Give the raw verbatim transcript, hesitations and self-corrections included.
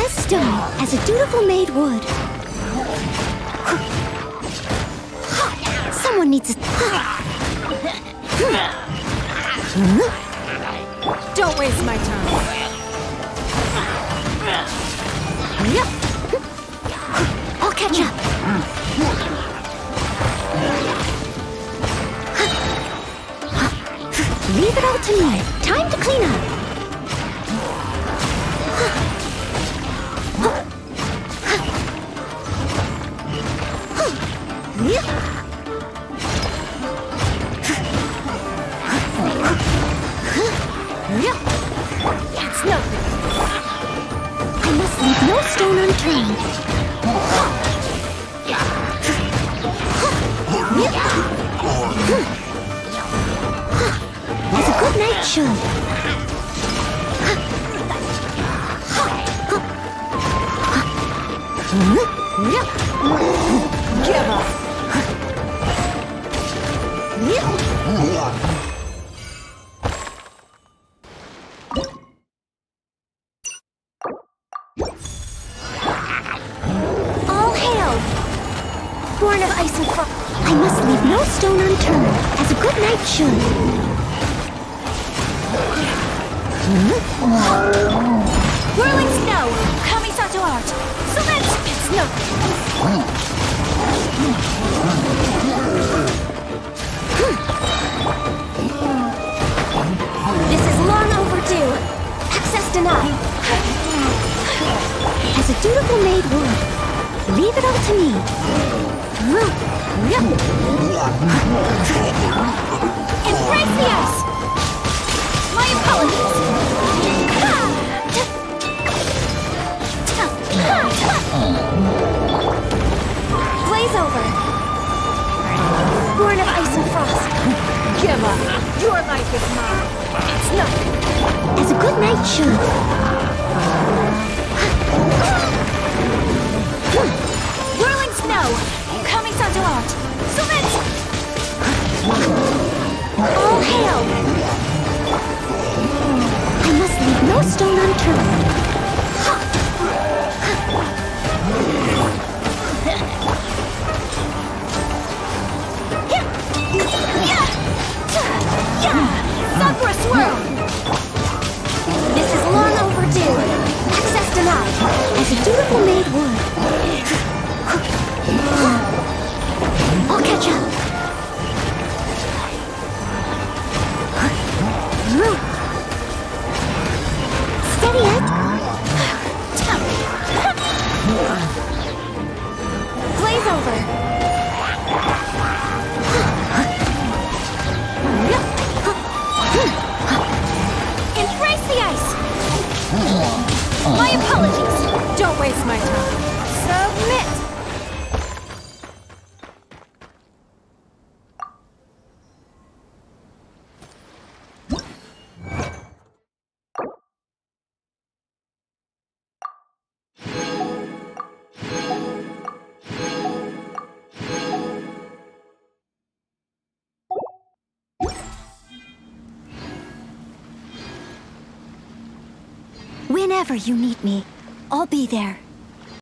As stone, as a dutiful maid would. Someone needs a... Don't waste my time. I'll catch up. Leave it all to me. Time to clean up. It's nothing. I must leave no stone unturned. As a good knight should. Give up. All hail! Born of ice and frost, I must leave no stone unturned, as a good knight should. Whirling snow, Kamisato art. So that's it's nothing. This is long overdue. Access denied. As a dutiful maid would. Leave it all to me. Embrace the ice. My apologies. Blaze over. Born of ice and frost. Give up. Your life is mine. It's nothing. As a good knight should. Whirling snow, Kamisato art. So that's All hail! I must leave no stone unturned. Sakura swirl. This is long overdue. Access denied. As a dutiful maid would. I'll catch up. Steady it. Blaze over. Embrace the ice. My apologies. Don't waste my time. Submit. Whenever you need me, I'll be there.